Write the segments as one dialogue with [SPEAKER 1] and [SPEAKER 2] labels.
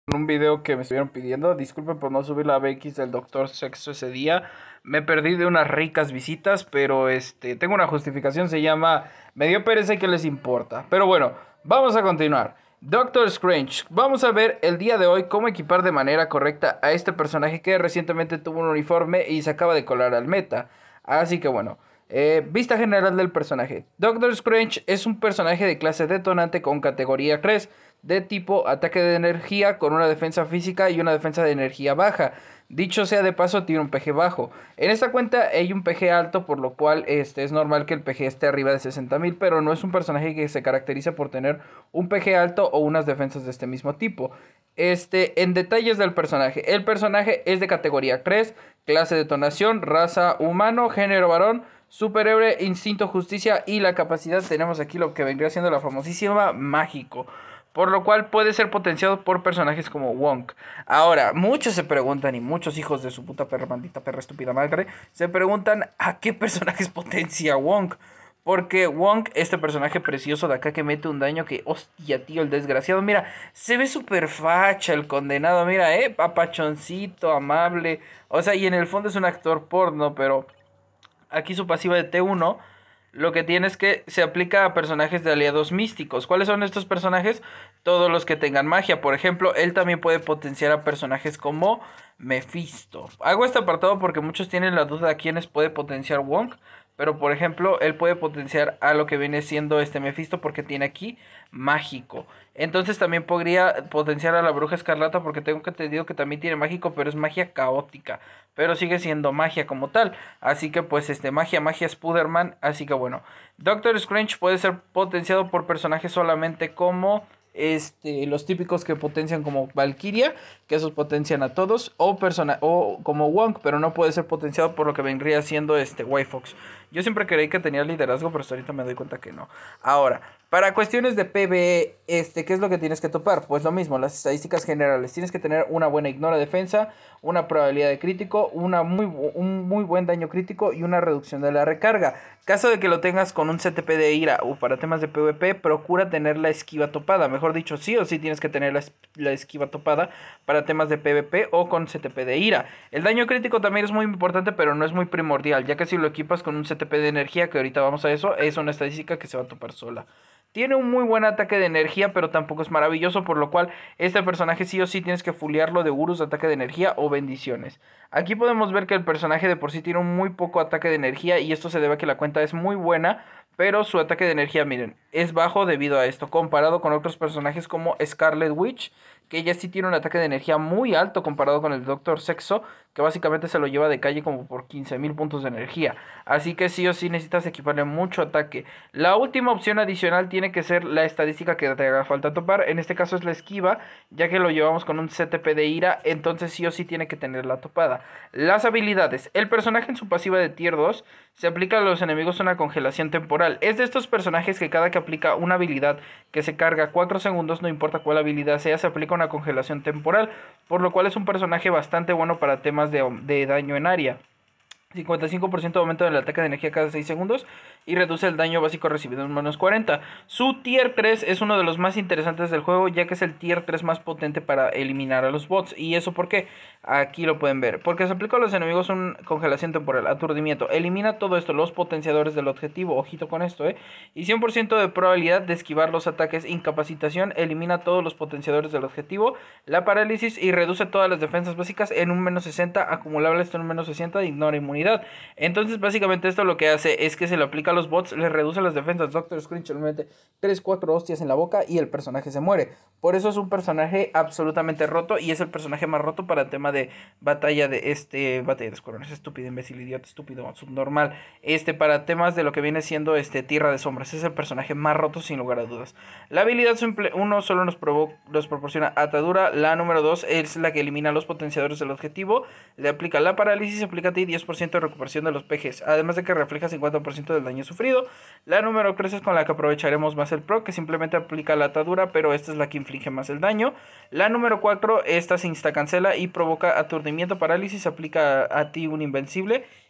[SPEAKER 1] En un video que me estuvieron pidiendo. Disculpen por no subir la BX del Doctor Sexo ese día. Me perdí de unas ricas visitas, pero tengo una justificación, se llama me dio pereza y qué les importa. Pero bueno, vamos a continuar. Doctor Strange, vamos a ver el día de hoy cómo equipar de manera correcta a este personaje que recientemente tuvo un uniforme y se acaba de colar al meta. Así que bueno, vista general del personaje. Doctor Strange es un personaje de clase detonante con categoría 3 de tipo ataque de energía con una defensa física y una defensa de energía baja. Dicho sea de paso, tiene un PG bajo. En esta cuenta hay un PG alto, por lo cual es normal que el PG esté arriba de 60.000, pero no es un personaje que se caracteriza por tener un PG alto o unas defensas de este mismo tipo. En detalles del personaje. El personaje es de categoría 3, clase detonación, raza humano, género varón, superhéroe, instinto, justicia y la capacidad. Tenemos aquí lo que vendría siendo la famosísima mágico, por lo cual puede ser potenciado por personajes como Wong. Ahora, muchos se preguntan, y muchos hijos de su puta perra, maldita perra estúpida madre, se preguntan a qué personajes potencia Wong. Porque Wong, este personaje precioso de acá que mete un daño que, hostia, tío, el desgraciado, mira, se ve súper facha el condenado, mira, papachoncito, amable. O sea, y en el fondo es un actor porno, pero aquí su pasiva de T1 lo que tiene es que se aplica a personajes de aliados místicos. ¿Cuáles son estos personajes? Todos los que tengan magia. Por ejemplo, él también puede potenciar a personajes como Mephisto. Hago este apartado porque muchos tienen la duda de quiénes puede potenciar Wong. Pero por ejemplo, él puede potenciar a lo que viene siendo este Mephisto porque tiene aquí mágico. Entonces también podría potenciar a la bruja escarlata porque tengo que entendido que también tiene mágico, pero es magia caótica. Pero sigue siendo magia como tal. Así que pues magia Spider-Man. Así que bueno, Doctor Strange puede ser potenciado por personajes solamente como los típicos que potencian como Valkyria, que esos potencian a todos, o como Wong, pero no puede ser potenciado por lo que vendría siendo White Fox. Yo siempre creí que tenía liderazgo, pero hasta ahorita me doy cuenta que no. Ahora, para cuestiones de PvE, ¿qué es lo que tienes que topar? Pues lo mismo, las estadísticas generales. Tienes que tener una buena ignora defensa, una probabilidad de crítico, un muy buen daño crítico y una reducción de la recarga. Caso de que lo tengas con un CTP de ira o para temas de PvP, procura tener la esquiva topada. Mejor dicho, sí o sí tienes que tener la esquiva topada para temas de PvP o con CTP de ira. El daño crítico también es muy importante, pero no es muy primordial, ya que si lo equipas con un CTP de energía, que ahorita vamos a eso, es una estadística que se va a topar sola. Tiene un muy buen ataque de energía, pero tampoco es maravilloso, por lo cual este personaje sí o sí tienes que fulearlo de Urus, ataque de energía o bendiciones. Aquí podemos ver que el personaje de por sí tiene un muy poco ataque de energía y esto se debe a que la cuenta es muy buena, pero su ataque de energía, miren, es bajo debido a esto, comparado con otros personajes como Scarlet Witch, que ella sí tiene un ataque de energía muy alto comparado con el Doctor Sexo, que básicamente se lo lleva de calle como por 15.000 puntos de energía. Así que sí o sí necesitas equiparle mucho ataque. La última opción adicional tiene que ser la estadística que te haga falta topar. En este caso es la esquiva, ya que lo llevamos con un CTP de ira, entonces sí o sí tiene que tener la topada. Las habilidades. El personaje en su pasiva de tier 2 se aplica a los enemigos una congelación temporal. Es de estos personajes que cada que aplica una habilidad que se carga 4 segundos, no importa cuál habilidad sea, se aplica una congelación temporal, por lo cual es un personaje bastante bueno para temas de daño en área. 55% de aumento del ataque de energía cada 6 segundos y reduce el daño básico recibido en menos 40. Su tier 3 es uno de los más interesantes del juego, ya que es el tier 3 más potente para eliminar a los bots. ¿Y eso por qué? Aquí lo pueden ver. Porque se aplica a los enemigos una congelación temporal, aturdimiento. Elimina todo esto, los potenciadores del objetivo, ojito con esto, y 100% de probabilidad de esquivar los ataques. Incapacitación, elimina todos los potenciadores del objetivo. La parálisis y reduce todas las defensas básicas en un menos 60, acumulable hasta un menos 60 de ignora inmunidad. Entonces básicamente esto lo que hace es que se lo aplica a los bots, le reduce las defensas. Doctor Strange le mete 3-4 hostias en la boca y el personaje se muere. Por eso es un personaje absolutamente roto y es el personaje más roto para el tema de batalla de batalla de escuadrones. Estúpido, imbécil, idiota, estúpido, subnormal. Para temas de lo que viene siendo Tierra de Sombras, es el personaje más roto sin lugar a dudas. La habilidad simple 1 solo nos proporciona atadura. La número 2 es la que elimina los potenciadores del objetivo. Le aplica la parálisis, aplica a ti 10% de recuperación de los PGs, además de que refleja 50% del daño sufrido. La número 3 es con la que aprovecharemos más el pro, que simplemente aplica la atadura, pero esta es la que inflige más el daño. La número 4, esta se insta cancela y provoca aturdimiento, parálisis, aplica a ti un invencible.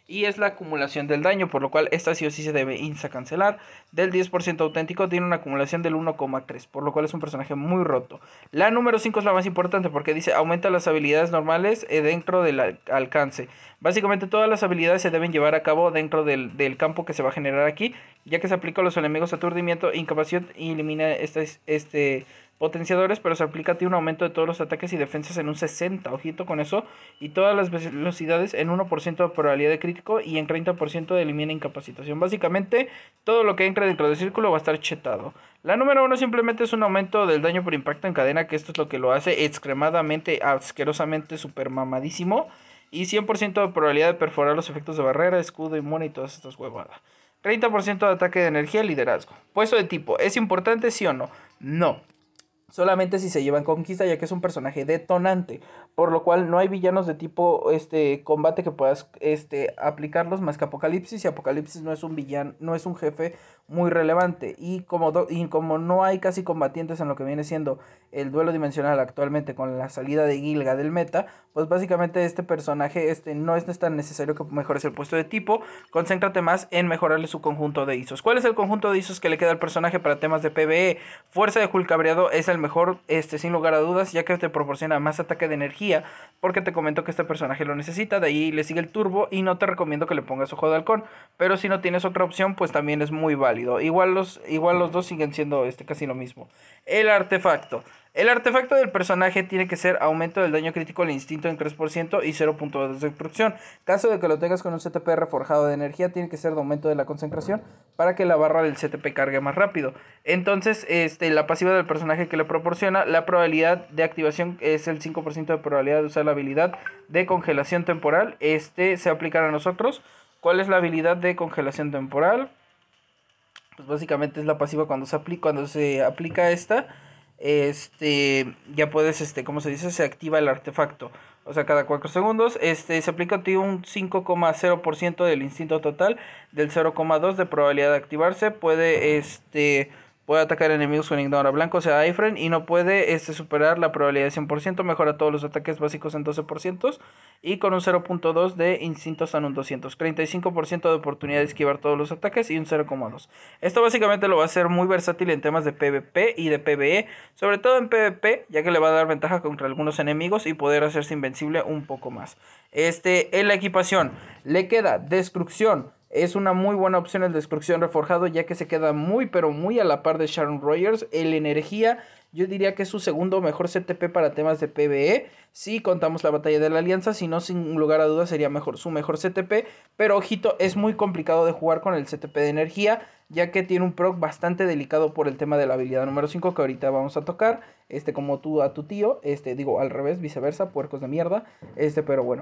[SPEAKER 1] y es la acumulación del daño, por lo cual esta sí o sí se debe insta-cancelar. Del 10% auténtico tiene una acumulación del 1,3, por lo cual es un personaje muy roto. La número 5 es la más importante porque dice aumenta las habilidades normales dentro del alcance. Básicamente todas las habilidades se deben llevar a cabo dentro del campo que se va a generar aquí, ya que se aplica a los enemigos aturdimiento, incapacidad y elimina potenciadores, pero se aplica a ti un aumento de todos los ataques y defensas en un 60, ojito con eso, y todas las velocidades en 1% de probabilidad de crítico y en 30% de elimina incapacitación. Básicamente, todo lo que entre dentro del círculo va a estar chetado. La número 1 simplemente es un aumento del daño por impacto en cadena, que esto es lo que lo hace extremadamente, asquerosamente, super mamadísimo, y 100% de probabilidad de perforar los efectos de barrera, escudo inmune y todas estas huevadas. 30% de ataque de energía, liderazgo. Puesto de tipo, ¿es importante sí o no? No. Solamente si se llevan conquista, ya que es un personaje detonante, por lo cual no hay villanos de tipo combate que puedas aplicarlos más que Apocalipsis, y Apocalipsis no es un villano, no es un jefe muy relevante, y como no hay casi combatientes en lo que viene siendo el duelo dimensional actualmente con la salida de Gilga del meta, pues básicamente este personaje no es tan necesario que mejores el puesto de tipo. Concéntrate más en mejorarle su conjunto de ISOs. ¿Cuál es el conjunto de ISOs que le queda al personaje para temas de PvE? Fuerza de Hulk cabreado es el mejor, sin lugar a dudas, ya que te proporciona más ataque de energía, porque te comento que este personaje lo necesita. De ahí le sigue el turbo, y no te recomiendo que le pongas ojo de halcón, pero si no tienes otra opción, pues también es muy válido. Igual los dos siguen siendo casi lo mismo. El artefacto. El artefacto del personaje tiene que ser aumento del daño crítico al instinto en 3% y 0.2 de destrucción. Caso de que lo tengas con un CTP reforjado de energía, tiene que ser de aumento de la concentración para que la barra del CTP cargue más rápido. Entonces, la pasiva del personaje que le proporciona, la probabilidad de activación es el 5% de probabilidad de usar la habilidad de congelación temporal. Se aplicará a nosotros. ¿Cuál es la habilidad de congelación temporal? Pues básicamente es la pasiva cuando se aplica esta. Ya puedes, ¿cómo se dice? Se activa el artefacto. O sea, cada 4 segundos, se aplica a ti un 5,0% del instinto total, del 0,2 de probabilidad de activarse. Puede atacar enemigos con ignora blanco, o sea, iframe, y no puede superar la probabilidad de 100%, mejora todos los ataques básicos en 12%, y con un 0.2 de instinto están un 200, 35% de oportunidad de esquivar todos los ataques y un 0,2. Esto básicamente lo va a hacer muy versátil en temas de PvP y de PvE, sobre todo en PvP, ya que le va a dar ventaja contra algunos enemigos y poder hacerse invencible un poco más. En la equipación le queda destrucción. Es una muy buena opción el destrucción reforjado, ya que se queda muy pero muy a la par de Sharon Rogers. El energía, yo diría que es su segundo mejor CTP para temas de PvE. Si contamos la batalla de la alianza, si no, sin lugar a dudas sería su mejor CTP. Pero ojito, es muy complicado de jugar con el CTP de energía, ya que tiene un proc bastante delicado por el tema de la habilidad número 5 que ahorita vamos a tocar. Como tú a tu tío, digo al revés, viceversa, puercos de mierda. Pero bueno.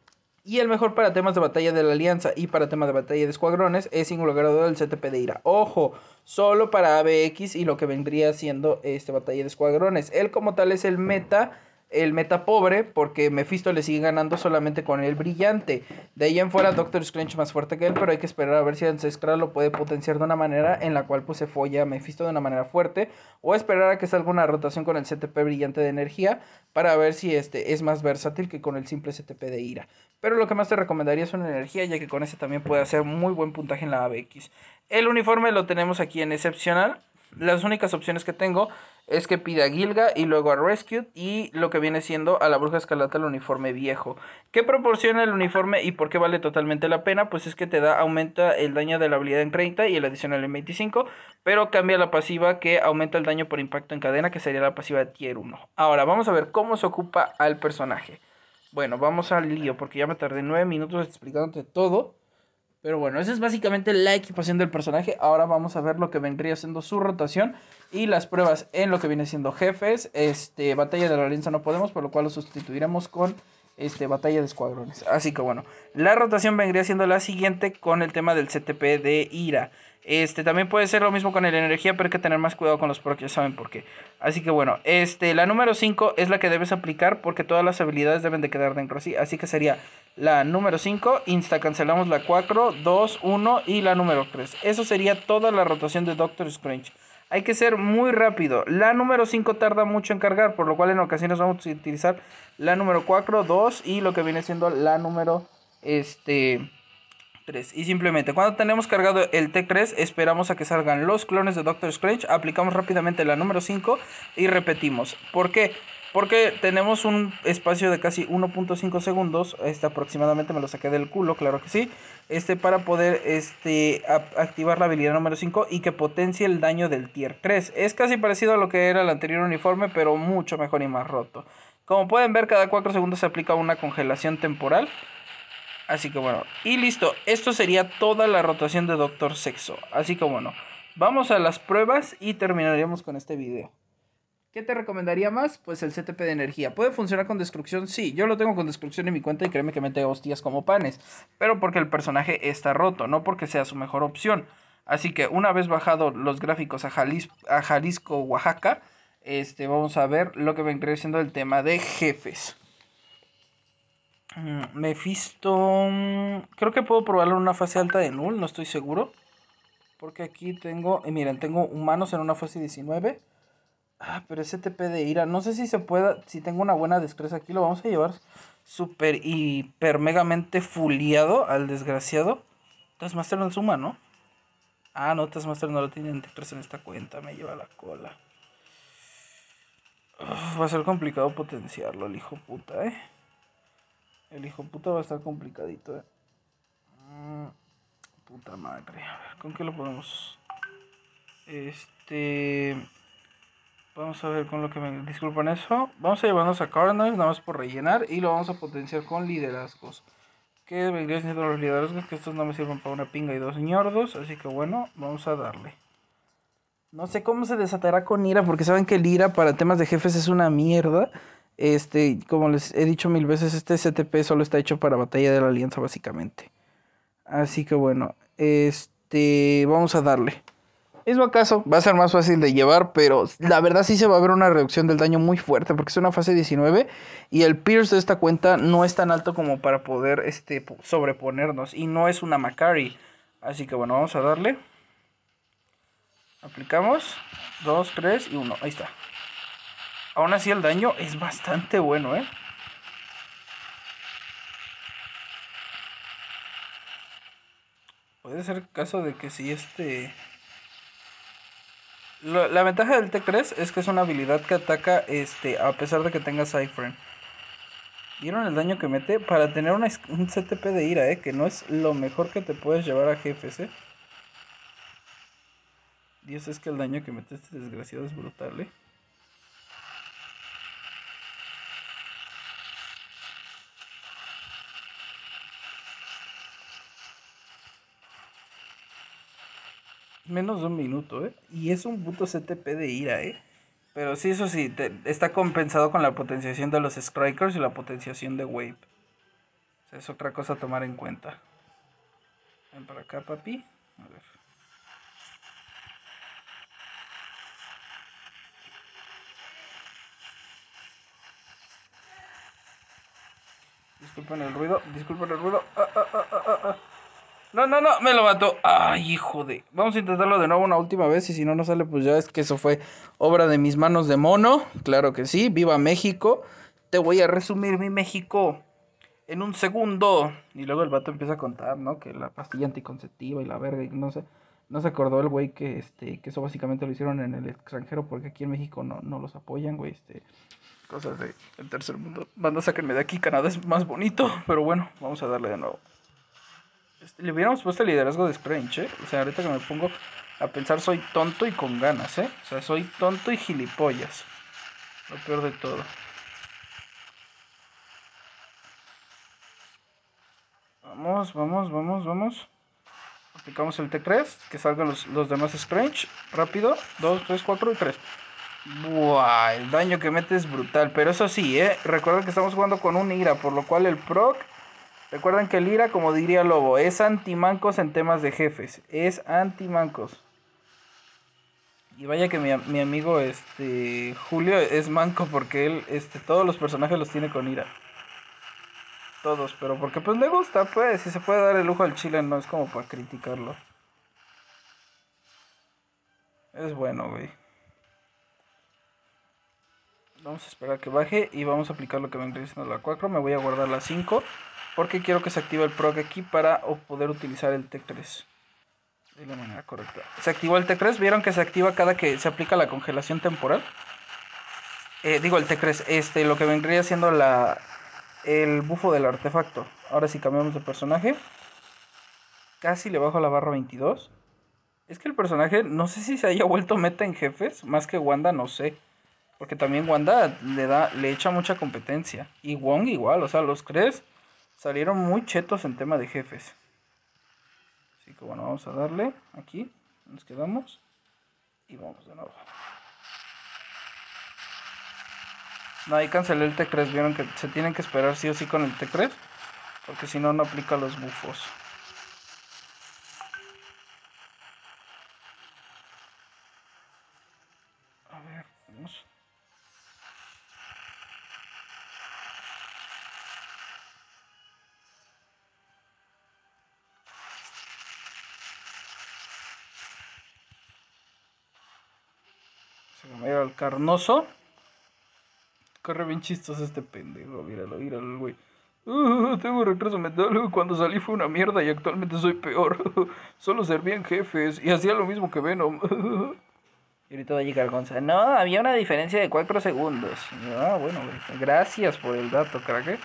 [SPEAKER 1] Y el mejor para temas de batalla de la alianza y para temas de batalla de escuadrones es sin lugar a dudas el CTP de ira. Ojo, solo para ABX y lo que vendría siendo batalla de escuadrones. Él como tal es el meta pobre, porque Mephisto le sigue ganando solamente con el brillante. De ahí en fuera Doctor Strange más fuerte que él, pero hay que esperar a ver si Ancestral lo puede potenciar de una manera en la cual pues se folla a Mephisto de una manera fuerte, o esperar a que salga una rotación con el CTP brillante de energía para ver si es más versátil que con el simple CTP de ira. Pero lo que más te recomendaría es una energía, ya que con ese también puede hacer muy buen puntaje en la ABX. El uniforme lo tenemos aquí en excepcional. Las únicas opciones que tengo es que pida a Gilga y luego a Rescue, y lo que viene siendo a la Bruja Escarlata el uniforme viejo. ¿Qué proporciona el uniforme y por qué vale totalmente la pena? Pues es que aumenta el daño de la habilidad en 30 y el adicional en 25, pero cambia la pasiva que aumenta el daño por impacto en cadena, que sería la pasiva de tier 1. Ahora vamos a ver cómo se ocupa al personaje. Bueno, vamos al lío porque ya me tardé 9 minutos explicándote todo. Pero bueno, esa es básicamente la equipación del personaje. Ahora vamos a ver lo que vendría siendo su rotación y las pruebas en lo que viene siendo jefes. Batalla de la alianza no podemos, por lo cual lo sustituiremos con batalla de escuadrones. Así que bueno, la rotación vendría siendo la siguiente con el tema del CTP de ira. También puede ser lo mismo con el energía, pero hay que tener más cuidado con los procs, ya saben por qué. Así que bueno, la número 5 es la que debes aplicar porque todas las habilidades deben de quedar dentro, ¿sí? Así que sería la número 5, insta cancelamos la 4, 2, 1 y la número 3. Eso sería toda la rotación de Doctor Strange. Hay que ser muy rápido. La número 5 tarda mucho en cargar, por lo cual en ocasiones vamos a utilizar la número 4, 2 y lo que viene siendo la número 3. Y simplemente cuando tenemos cargado el Tech 3, esperamos a que salgan los clones de Doctor Strange, aplicamos rápidamente la número 5 y repetimos. ¿Por qué? Porque tenemos un espacio de casi 1.5 segundos, aproximadamente me lo saqué del culo, claro que sí, para poder activar la habilidad número 5 y que potencie el daño del tier 3. Es casi parecido a lo que era el anterior uniforme, pero mucho mejor y más roto. Como pueden ver, cada 4 segundos se aplica una congelación temporal. Así que bueno, y listo, esto sería toda la rotación de Doctor Sexo. Así que bueno, vamos a las pruebas y terminaríamos con este video. ¿Qué te recomendaría más? Pues el CTP de energía. ¿Puede funcionar con destrucción? Sí, yo lo tengo con destrucción en mi cuenta y créeme que mete hostias como panes. Pero porque el personaje está roto, no porque sea su mejor opción. Así que una vez bajado los gráficos a Jalisco, Oaxaca, vamos a ver lo que vendría siendo el tema de jefes. Mephisto. Creo que puedo probarlo en una fase alta de null, no estoy seguro. Porque aquí tengo, miren, tengo humanos en una fase 19. Pero ese TP de ira, no sé si se pueda, si tengo una buena destreza aquí, lo vamos a llevar super, hiper, megamente fuleado al desgraciado. Taskmaster no suma, ¿no? No, Taskmaster no lo tiene en Tech 3 en esta cuenta, me lleva la cola. Va a ser complicado potenciarlo, el hijo puta, El hijo puta va a estar complicadito, Puta madre. A ver, ¿con qué lo podemos? Vamos a ver con lo que me... Disculpen eso. Vamos a llevarnos a Cardinals, nada más por rellenar. Y lo vamos a potenciar con liderazgos. ¿Qué vendrían siendo los liderazgos? Que estos no me sirven para una pinga y 2 ñordos. Así que bueno, vamos a darle. No sé cómo se desatará con Ira, porque saben que el Ira para temas de jefes es una mierda. Como les he dicho 1000 veces, este STP solo está hecho para batalla de la alianza básicamente. Así que bueno, vamos a darle. Mismo caso, va a ser más fácil de llevar, pero la verdad sí se va a ver una reducción del daño muy fuerte, porque es una fase 19 y el pierce de esta cuenta no es tan alto como para poder sobreponernos, y no es una Macari. Así que bueno, vamos a darle. Aplicamos 2, 3 y 1, ahí está. Aún así el daño es bastante bueno, Puede ser caso de que si la ventaja del T3 es que es una habilidad que ataca a pesar de que tenga Cypher. ¿Vieron el daño que mete? Para tener un CTP de ira, que no es lo mejor que te puedes llevar a jefes, Dios, es que el daño que mete este desgraciado es brutal, Menos de un minuto, Y es un puto CTP de ira, Pero sí, eso sí, está compensado con la potenciación de los Strikers y la potenciación de Wave. O sea, es otra cosa a tomar en cuenta. Ven para acá, papi. A ver. Disculpen el ruido, disculpen el ruido. No, no, no, me lo mató. Ay, hijo de... Vamos a intentarlo de nuevo una última vez y si no nos sale, pues ya es que eso fue obra de mis manos de mono. Claro que sí, viva México. Te voy a resumir mi México en un segundo. Y luego el vato empieza a contar, ¿no? Que la pastilla anticonceptiva y la verga y no sé. No se acordó el güey que que eso básicamente lo hicieron en el extranjero porque aquí en México no los apoyan, güey, cosas del tercer mundo. Banda, sáquenme de aquí, Canadá es más bonito. Pero bueno, vamos a darle de nuevo. Le hubiéramos puesto el liderazgo de Strange, O sea, ahorita que me pongo a pensar, soy tonto y con ganas, O sea, soy tonto y gilipollas. Lo peor de todo. Vamos, vamos, vamos, vamos. Aplicamos el T3, que salgan los demás Strange. Rápido. 2, 3, 4 y 3. Buah, el daño que mete es brutal. Pero eso sí, recuerden que estamos jugando con un Ira, por lo cual el proc... Recuerden que el Ira, como diría Lobo, es anti-mancos en temas de jefes. Es anti-mancos. Y vaya que mi amigo Julio es manco porque él todos los personajes los tiene con ira. Todos, pero porque pues le gusta, pues, si se puede dar el lujo al chile, no es como para criticarlo. Es bueno, güey. Vamos a esperar que baje y vamos a aplicar lo que vendría diciendo la 4. Me voy a guardar la 5. Porque quiero que se active el proc aquí para poder utilizar el T3 de la manera correcta. Se activó el T3, ¿vieron que se activa cada que se aplica la congelación temporal? Digo el T3, lo que vendría siendo el bufo del artefacto. Ahora si cambiamos de personaje, casi le bajo la barra 22. Es que el personaje, no sé si se haya vuelto meta en jefes, más que Wanda, no sé. Porque también Wanda le echa mucha competencia. Y Wong igual, o sea, los tres salieron muy chetos en tema de jefes. Así que bueno, vamos a darle aquí. Nos quedamos. Y vamos de nuevo. No, ahí cancelé el T3. Vieron que se tienen que esperar sí o sí con el T3. Porque si no, no aplica los bufos. A ver, vamos. Se me va a ir al carnoso. Corre bien chistoso este pendejo. Míralo, míralo el güey. Tengo retraso mental. Cuando salí fue una mierda y actualmente soy peor. Solo servían jefes y hacía lo mismo que Venom. Y ahorita va a llegar Gonza. No, había una diferencia de 4 segundos. Bueno, güey. Gracias por el dato, crack.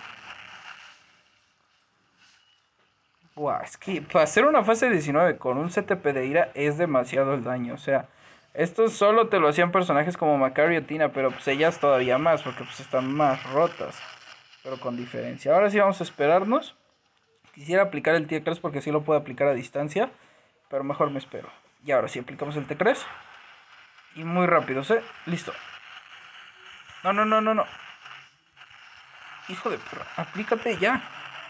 [SPEAKER 1] Buah, es que para hacer una fase 19 con un CTP de ira es demasiado el daño. O sea, esto solo te lo hacían personajes como Macario y Tina, pero pues ellas todavía más, porque pues están más rotas. Pero con diferencia. Ahora sí vamos a esperarnos. Quisiera aplicar el T3 porque sí lo puedo aplicar a distancia, pero mejor me espero. Y ahora sí aplicamos el T3. Y muy rápido, ¿sí? Listo. No, no, no, no, no. Hijo de perra, aplícate ya.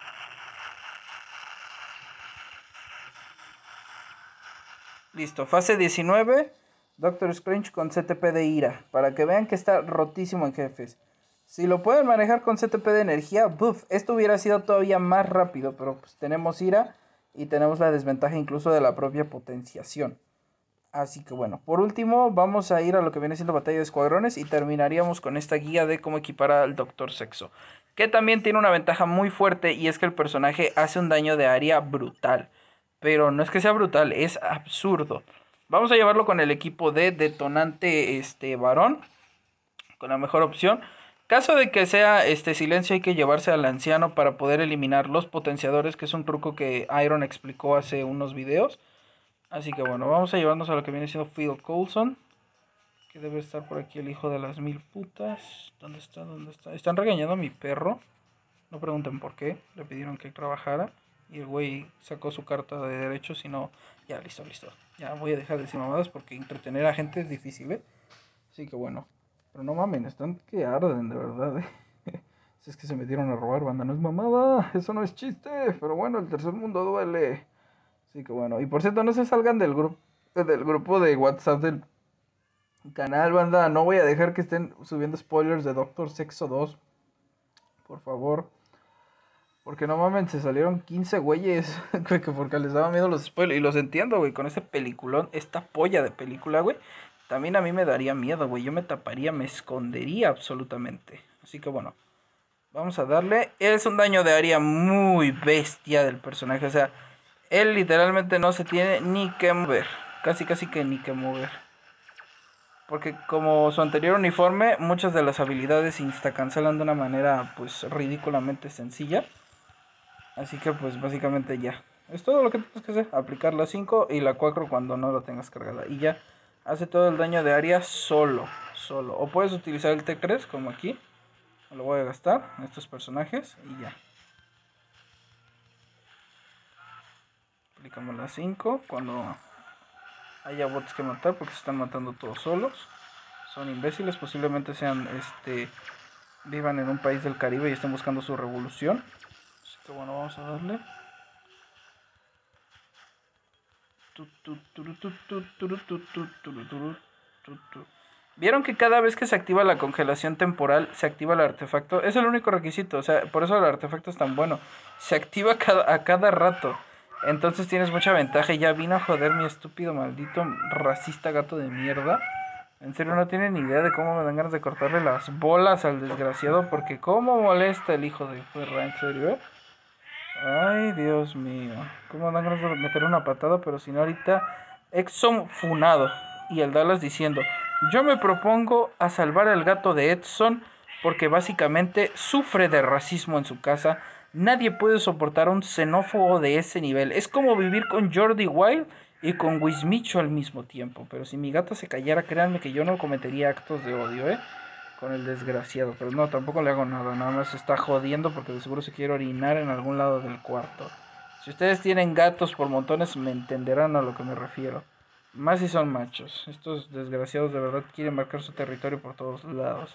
[SPEAKER 1] Listo, fase 19. Doctor Strange con CTP de ira. Para que vean que está rotísimo en jefes. Si lo pueden manejar con CTP de energía, buff, esto hubiera sido todavía más rápido. Pero pues tenemos ira y tenemos la desventaja incluso de la propia potenciación. Así que bueno, por último vamos a ir a lo que viene siendo batalla de escuadrones y terminaríamos con esta guía de cómo equipar al Doctor Sexo. Que también tiene una ventaja muy fuerte y es que el personaje hace un daño de área brutal. Pero no es que sea brutal, es absurdo. Vamos a llevarlo con el equipo de detonante varón, con la mejor opción. Caso de que sea silencio, hay que llevarse al anciano para poder eliminar los potenciadores, que es un truco que Iron explicó hace unos videos. Así que bueno, vamos a llevarnos a lo que viene siendo Phil Coulson. Que debe estar por aquí el hijo de las mil putas. ¿Dónde está? ¿Dónde está? Están regañando a mi perro. No pregunten por qué. Le pidieron que trabajara. Y el güey sacó su carta de derechos y no... Ya, listo, listo. Ya voy a dejar de decir mamadas porque entretener a gente es difícil, ¿eh? Así que bueno. Pero no mamen, están que arden, de verdad, ¿eh? Si es que se metieron a robar, banda. No es mamada. Eso no es chiste. Pero bueno, el tercer mundo duele. Así que bueno, y por cierto, no se salgan del grupo de WhatsApp del canal, banda. No voy a dejar que estén subiendo spoilers de Doctor Sexo 2. Por favor. Porque no mamen, se salieron 15 güeyes. Porque les daba miedo los spoilers. Y los entiendo, güey. Con ese peliculón, esta polla de película, güey. También a mí me daría miedo, güey. Yo me taparía, me escondería absolutamente. Así que bueno. Vamos a darle. Es un daño de área muy bestia del personaje. O sea, él literalmente no se tiene ni que mover. Casi que ni que mover. Porque como su anterior uniforme, muchas de las habilidades se instacancelan de una manera pues ridículamente sencilla. Así que pues básicamente ya. Es todo lo que tienes que hacer. Aplicar la 5 y la 4 cuando no la tengas cargada. Y ya hace todo el daño de área solo. O puedes utilizar el T3 como aquí. Lo voy a gastar en estos personajes y ya. Aplicamos la 5 cuando haya bots que matar porque se están matando todos solos. Son imbéciles, posiblemente sean vivan en un país del Caribe y estén buscando su revolución. Así que bueno, vamos a darle. ¿Vieron que cada vez que se activa la congelación temporal se activa el artefacto? Es el único requisito, o sea, por eso el artefacto es tan bueno. Se activa a cada rato. Entonces tienes mucha ventaja. Y ya vino a joder mi estúpido, maldito, racista gato de mierda. En serio, no tienen ni idea de cómo me dan ganas de cortarle las bolas al desgraciado. Porque cómo molesta el hijo de perra, en serio, ¿eh? Ay, Dios mío. ¿Cómo dan ganas de meter una patada? Pero si no, ahorita Edson funado. Y el Dallas diciendo: yo me propongo a salvar al gato de Edson porque básicamente sufre de racismo en su casa. Nadie puede soportar a un xenófobo de ese nivel. Es como vivir con Jordi Wild y con Wismicho al mismo tiempo. Pero si mi gato se callara, créanme que yo no cometería actos de odio, con el desgraciado. Pero no, tampoco le hago nada. Nada más se está jodiendo porque de seguro se quiere orinar en algún lado del cuarto. Si ustedes tienen gatos por montones, me entenderán a lo que me refiero. Más si son machos. Estos desgraciados de verdad quieren marcar su territorio por todos lados.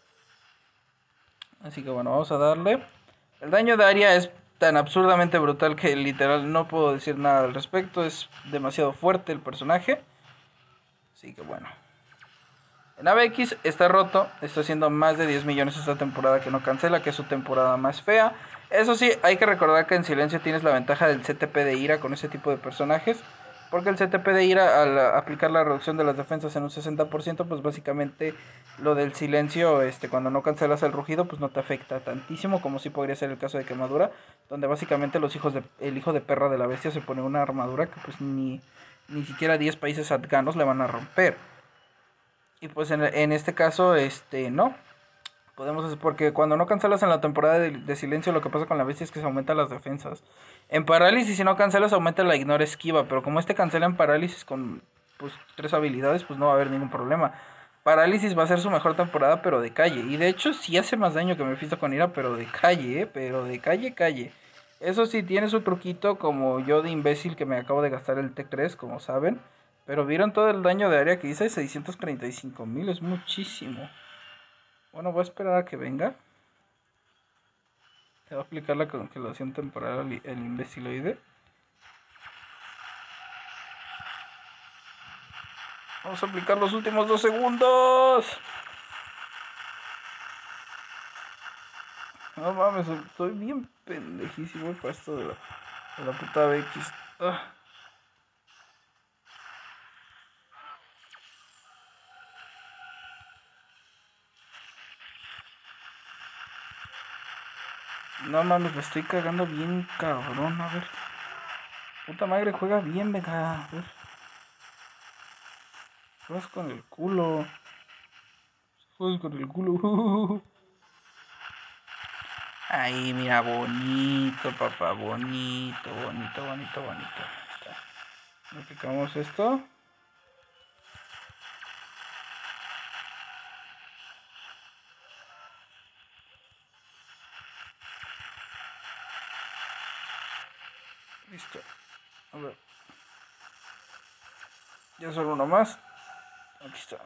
[SPEAKER 1] Así que bueno, vamos a darle. El daño de área es tan absurdamente brutal que literal no puedo decir nada al respecto. Es demasiado fuerte el personaje. Así que bueno. En ABX está roto, está haciendo más de 10 millones esta temporada que no cancela, que es su temporada más fea. Eso sí, hay que recordar que en Silencio tienes la ventaja del CTP de ira con ese tipo de personajes. Porque el CTP de ira, al aplicar la reducción de las defensas en un 60%, pues básicamente lo del silencio, cuando no cancelas el rugido, pues no te afecta tantísimo como si podría ser el caso de Quemadura, donde básicamente el hijo de perra de la bestia se pone una armadura que pues ni siquiera 10 países afganos le van a romper. Y pues en este caso, no. Podemos hacer, porque cuando no cancelas en la temporada de silencio, lo que pasa con la bestia es que se aumentan las defensas. En parálisis, si no cancelas, aumenta la ignora esquiva. Pero como cancela en parálisis con pues 3 habilidades, pues no va a haber ningún problema. Parálisis va a ser su mejor temporada, pero de calle. Y de hecho, sí hace más daño que Mephisto con ira, pero de calle, pero de calle. Eso sí, tiene su truquito, como yo de imbécil que me acabo de gastar el T3, como saben. Pero vieron todo el daño de área que hice, 635,000, es muchísimo. Bueno, voy a esperar a que venga. Le voy a aplicar la congelación temporal al imbeciloide. Vamos a aplicar los últimos 2 segundos. No mames, estoy bien pendejísimo para esto de la puta BX. No mames, me estoy cagando bien cabrón, a ver. Puta madre, juega bien, venga. A ver. Juegas con el culo. Juegas con el culo. Ahí, mira, bonito, papá, bonito. Ahí está. Aplicamos esto. Listo. A ver. Ya solo uno más. Aquí está.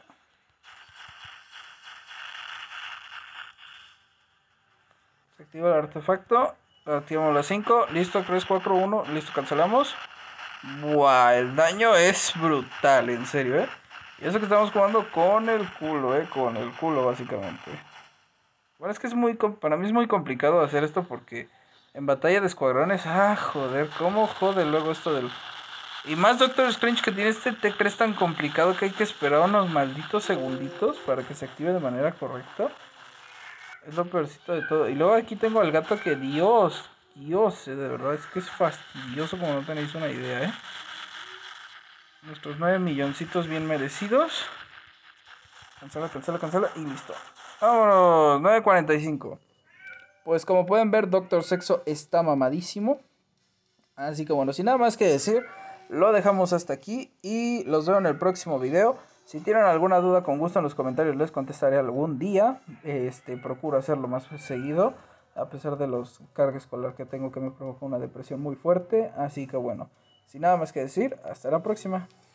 [SPEAKER 1] Se activa el artefacto. Activamos las 5. Listo, 3, 4, 1. Listo, cancelamos. Buah, el daño es brutal, en serio, Y eso que estamos jugando con el culo, con el culo, básicamente. Bueno, es que para mí es muy complicado hacer esto porque en batalla de escuadrones, joder, cómo jode luego esto del... Y más Doctor Strange que tiene este T3 tan complicado que hay que esperar unos malditos segunditos para que se active de manera correcta. Es lo peorcito de todo. Y luego aquí tengo al gato que Dios, de verdad es que es fastidioso como no tenéis una idea, Nuestros 9 milloncitos bien merecidos. Cancela y listo. Vámonos, 9:45. Pues como pueden ver, Doctor Sexo está mamadísimo. Así que bueno, sin nada más que decir, lo dejamos hasta aquí y los veo en el próximo video. Si tienen alguna duda, con gusto en los comentarios les contestaré algún día. Procuro hacerlo más seguido, a pesar de los carga escolar que tengo que me provoca una depresión muy fuerte. Así que bueno, sin nada más que decir, hasta la próxima.